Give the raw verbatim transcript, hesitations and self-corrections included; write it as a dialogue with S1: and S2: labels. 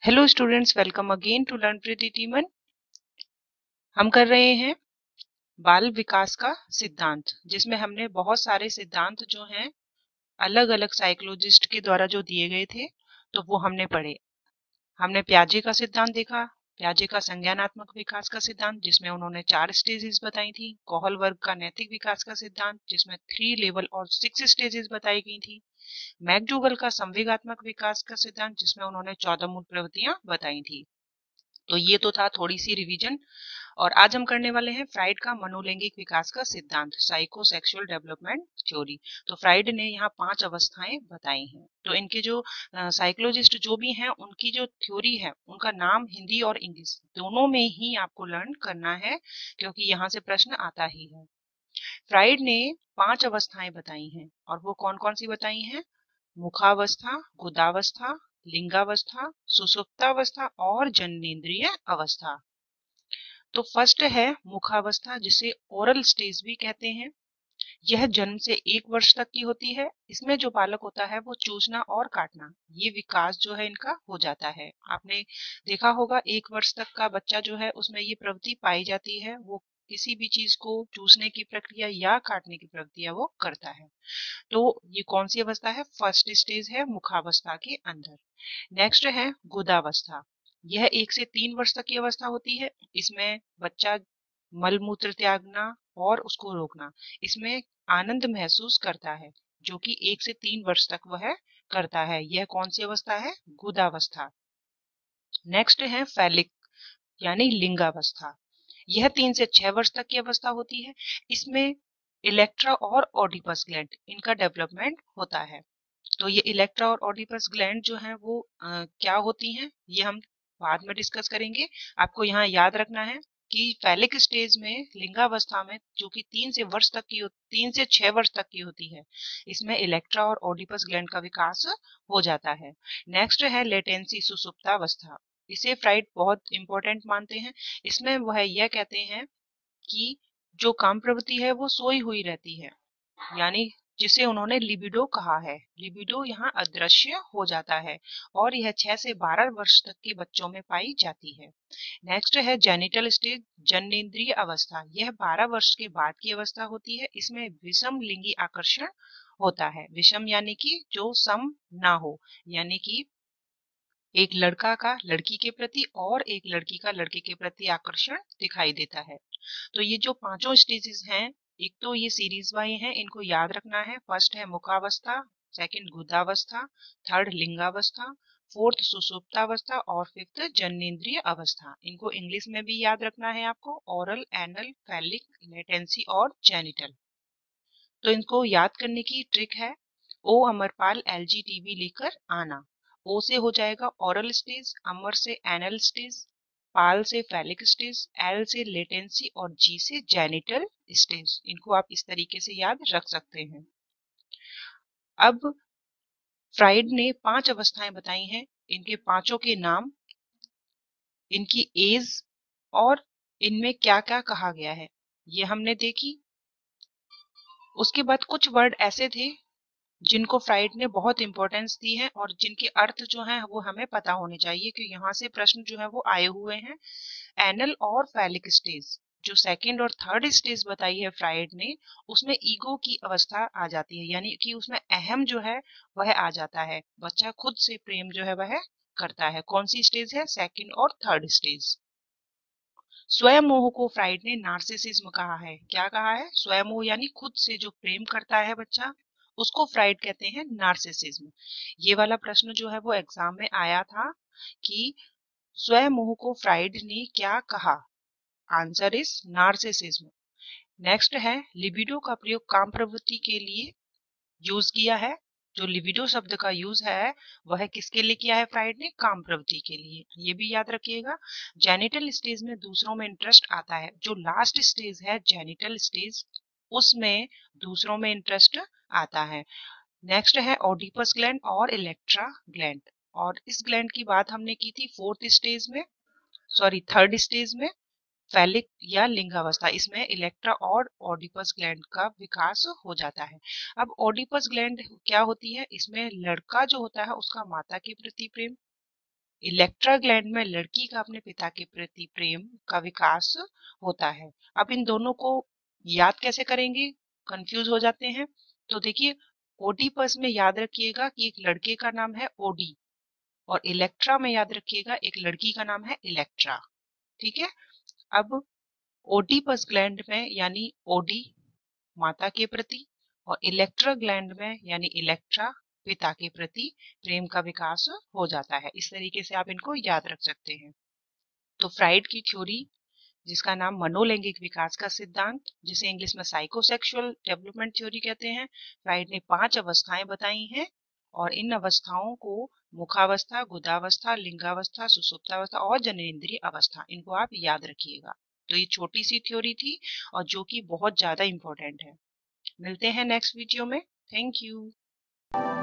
S1: Hello students, welcome again to learn Preeti टीमन। हम कर रहे हैं बाल विकास का सिद्धांत, जिसमें हमने बहुत सारे सिद्धांत जो हैं अलग अलग साइकोलॉजिस्ट के द्वारा जो दिए गए थे तो वो हमने पढ़े। हमने पियाजे का सिद्धांत देखा, पियाजे का संज्ञानात्मक विकास का सिद्धांत जिसमें उन्होंने चार स्टेजेस बताई थी, कोहल वर्ग का नैतिक विकास का सिद्धांत जिसमें थ्री लेवल और सिक्स स्टेजेस बताई गई थी, मैकडूगल का संवेगात्मक विकास का सिद्धांत जिसमें उन्होंने चौदह मूल प्रवृत्तियां बताई थी। तो ये तो था थोड़ी सी रिवीजन। और आज हम करने वाले हैं फ्राइड का मनोलैंगिक विकास का सिद्धांत, साइको सेक्सुअल डेवलपमेंट थ्योरी। तो फ्राइड ने यहाँ पांच अवस्थाएं बताई हैं। तो इनके जो साइकोलॉजिस्ट जो भी हैं उनकी जो थ्योरी है उनका नाम हिंदी और इंग्लिश दोनों में ही आपको लर्न करना है, क्योंकि यहाँ से प्रश्न आता ही है। फ्राइड ने पांच अवस्थाएं बताई हैं और वो कौन कौन सी बताई हैं? मुखावस्था, गुदावस्था, लिंगावस्था, सुसुप्तावस्था और जननेंद्रिय अवस्था। तो फर्स्ट है मुखावस्था, जिसे ओरल स्टेज भी कहते हैं। यह जन्म से एक वर्ष तक की होती है। इसमें जो बालक होता है वो चूसना और काटना, ये विकास जो है इनका हो जाता है। आपने देखा होगा एक वर्ष तक का बच्चा जो है उसमें ये प्रवृत्ति पाई जाती है, वो किसी भी चीज को चूसने की प्रक्रिया या काटने की प्रक्रिया वो करता है। तो ये कौन सी अवस्था है? फर्स्ट स्टेज है मुखावस्था के अंदर। नेक्स्ट है गुदावस्था। यह एक से तीन वर्ष तक की अवस्था होती है। इसमें बच्चा मल मूत्र त्यागना और उसको रोकना, इसमें आनंद महसूस करता है, जो कि एक से तीन वर्ष तक वह करता है। यह कौन सी अवस्था है? गुदावस्था। नेक्स्ट है फैलिक यानी लिंगावस्था। यह तीन से छह वर्ष तक की अवस्था होती है। इसमें इलेक्ट्रा और ऑडिपस ग्लैंड इनका डेवलपमेंट होता है। तो ये इलेक्ट्रा और ऑडिपस ग्लैंड जो है वो आ, क्या होती हैं ये हम बाद में डिस्कस करेंगे। आपको यहाँ याद रखना है कि फैलिक स्टेज में, लिंगावस्था में, जो कि तीन से वर्ष तक की तीन से छह वर्ष तक की होती है, इसमें इलेक्ट्रा और ऑडिपस ग्लैंड का विकास हो जाता है। नेक्स्ट है लेटेंसी, सुसुप्तावस्था। इसे फ्राइड बहुत इंपॉर्टेंट मानते हैं। इसमें वह यह कहते हैं कि जो काम प्रवृत्ति है वो सोई हुई रहती है, यानी जिसे उन्होंने लिबिडो कहा है। लिबिडो यहाँ अदृश्य हो जाता है और यह छह से बारह वर्ष तक के बच्चों में पाई जाती है। नेक्स्ट है जेनिटल स्टेज, जननेंद्रिय अवस्था। यह बारह वर्ष के बाद की अवस्था होती है। इसमें विषम लिंगी आकर्षण होता है। विषम यानी कि जो सम ना हो, यानी कि एक लड़का का लड़की के प्रति और एक लड़की का लड़के के प्रति आकर्षण दिखाई देता है। तो ये जो पांचों स्टेजेस हैं, एक तो ये सीरीज वाई हैं, इनको याद रखना है। फर्स्ट है मुखावस्था, सेकंड गुदावस्था, थर्ड लिंगावस्था, फोर्थ सुसुप्तावस्था और फिफ्थ जननेंद्रिय अवस्था। इनको इंग्लिश में भी याद रखना है आपको, ओरल, एनल, फैलिक, लेटेंसी और जेनिटल। तो इनको याद करने की ट्रिक है, ओ अमरपाल एलजी टीवी लेकर आना। ओ से हो जाएगा ओरल स्टेज, अमर से एनल स्टेज, पाल से फैलिक स्टेज, एल से लेटेंसी और जी से जेनिटल स्टेज। इनको आप इस तरीके से याद रख सकते हैं। अब फ्राइड ने पांच अवस्थाएं बताई हैं। इनके पांचों के नाम, इनकी एज और इनमें क्या क्या कहा गया है ये हमने देखी। उसके बाद कुछ वर्ड ऐसे थे जिनको फ्राइड ने बहुत इंपॉर्टेंस दी है और जिनके अर्थ जो है वो हमें पता होने चाहिए, कि यहाँ से प्रश्न जो है वो आए हुए हैं। एनल और फैलिक स्टेज, जो सेकंड और थर्ड स्टेज बताई है फ्राइड ने, उसमें ईगो की अवस्था आ जाती है, यानी कि उसमें अहम जो है वह आ जाता है। बच्चा खुद से प्रेम जो है वह करता है। कौन सी स्टेज है? सेकंड और थर्ड स्टेज। स्वयं मोह को फ्राइड ने नार्सिसिज्म कहा है। क्या कहा है? स्वयं मोह यानी खुद से जो प्रेम करता है बच्चा, उसको फ्राइड कहते हैं नार्सिसिज्म। ये वाला प्रश्न जो है वो एग्जाम में आया था कि स्वयं मोह को फ्राइड ने क्या कहा? Answer is narcissism. नेक्स्ट है लिबिडो का प्रयोग काम प्रवृत्ति के लिए यूज किया है। जो लिबिडो शब्द का यूज है वह किसके लिए किया है फ्राइड ने? काम प्रवृत्ति के लिए। ये भी याद रखिएगा। जेनिटल स्टेज में दूसरों में इंटरेस्ट आता है। जो लास्ट स्टेज है जेनिटल स्टेज, उसमें दूसरों में इंटरेस्ट आता है। नेक्स्ट है ओडिपस ग्लैंड और इलेक्ट्रा ग्लैंड, और इस ग्लैंड की बात हमने की थी फोर्थ स्टेज में, सॉरी थर्ड स्टेज में, फैलिक या लिंगावस्था। इसमें इलेक्ट्रा और ओडिपस ग्लैंड का विकास हो जाता है। अब ओडिपस ग्लैंड क्या होती है? इसमें लड़का जो होता है उसका माता के प्रति प्रेम, इलेक्ट्रा ग्लैंड में लड़की का अपने पिता के प्रति प्रेम का विकास होता है। अब इन दोनों को याद कैसे करेंगे, कंफ्यूज हो जाते हैं। तो देखिए, ओडीपस में याद रखिएगा कि एक लड़के का नाम है ओडी, और इलेक्ट्रा में याद रखिएगा एक लड़की का नाम है इलेक्ट्रा। ठीक है। अब ओडीपस ग्लैंड में यानी ओडी माता के प्रति, और इलेक्ट्रा ग्लैंड में यानी इलेक्ट्रा पिता के प्रति प्रेम का विकास हो जाता है। इस तरीके से आप इनको याद रख सकते हैं। तो फ्राइड की थ्योरी, जिसका नाम मनोलैंगिक विकास का सिद्धांत, जिसे इंग्लिश में साइकोसेक्सुअल डेवलपमेंट थ्योरी कहते हैं, फ्राइड ने पांच अवस्थाएं बताई हैं, और इन अवस्थाओं को मुखावस्था, गुदावस्था, लिंगावस्था, सुसुप्तावस्था और जननेंद्रिय अवस्था, इनको आप याद रखिएगा। तो ये छोटी सी थ्योरी थी और जो कि बहुत ज्यादा इंपॉर्टेंट है। मिलते हैं नेक्स्ट वीडियो में। Thank you.